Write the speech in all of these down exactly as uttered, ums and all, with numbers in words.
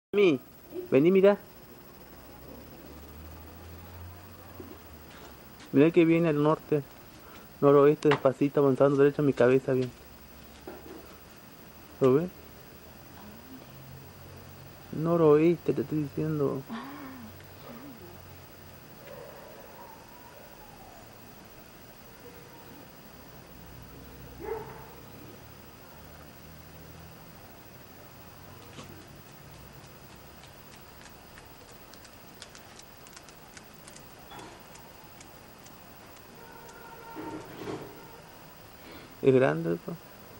Mami, vení, mira. Mira que viene al norte, noroeste, despacito, avanzando derecho a mi cabeza, bien. ¿Lo ves? Noroeste, te estoy diciendo. Es grande eso.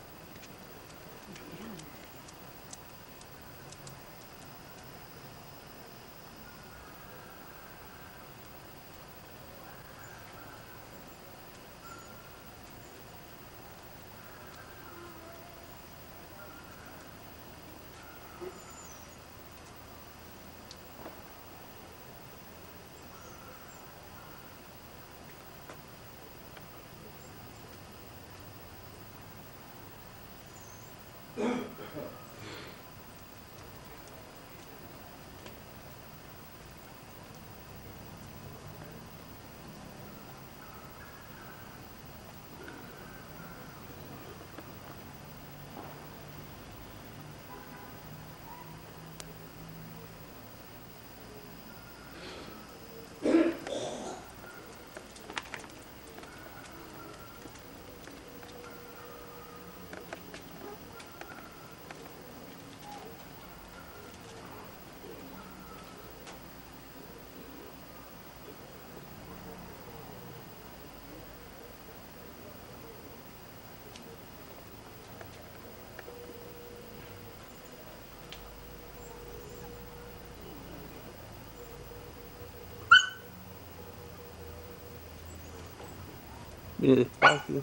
Viene despacio.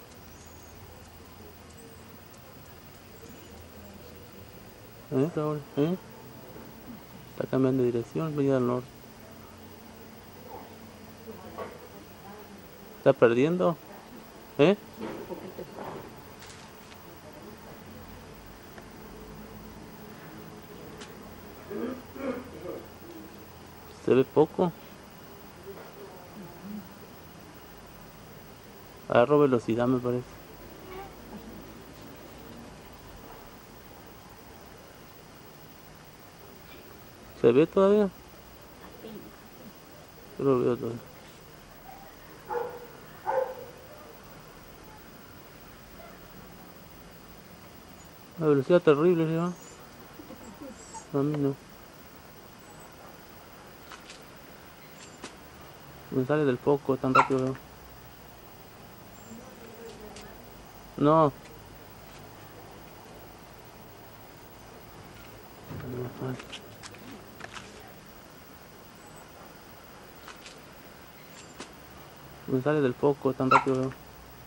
¿Eh, Raúl? ¿Eh? Está cambiando de dirección, viene al norte. ¿Está perdiendo? ¿Eh? Se ve poco. Agarro velocidad, me parece. ¿Se ve todavía? Yo lo veo todavía. La velocidad terrible, ¿no? A mí no. Me sale del foco tan rápido, veo. No. Me sale del foco tan rápido, veo.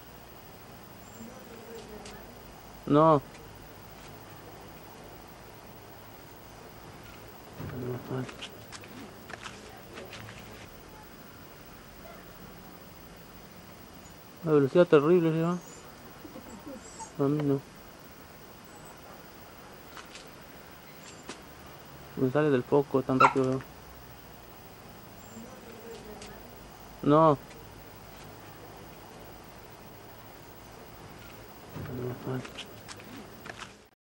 No. La velocidad terrible, ¿no? A mí no. Me sale del foco tan rápido, veo. No.